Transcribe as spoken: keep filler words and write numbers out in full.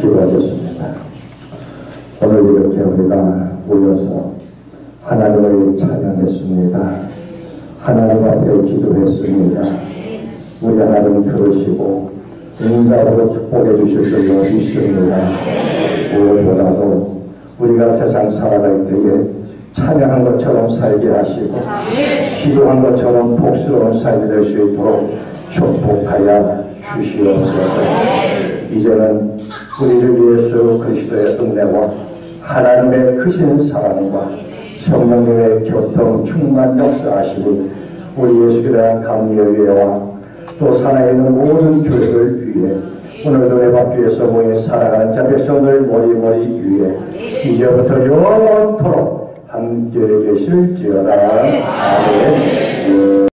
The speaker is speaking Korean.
기도하겠습니다. 오늘 이렇게 우리가 모여서 하나님을 찬양했습니다. 하나님 앞에 기도했습니다. 우리 하나님 들으시고 응답으로 축복해 주실 줄로 믿습니다. 무엇보다도 우리가 세상 살아갈 때에 찬양한 것처럼 살게 하시고 기도한 것처럼 복스러운 삶이 될 수 있도록 축복하여 주시옵소서. 이제는 우리를 예수 그리스도의 은혜와 하나님의 크신 사랑과 성령님의 교통 충만 역사하시고 우리 예수에 대한 감리의회와 또 산하에 있는 모든 교회를 위해 오늘도 내 밭위에서 모인 살아가는 자 백성들 머리머리 위에 이제부터 영원토록 함께 계실지어다. 아멘.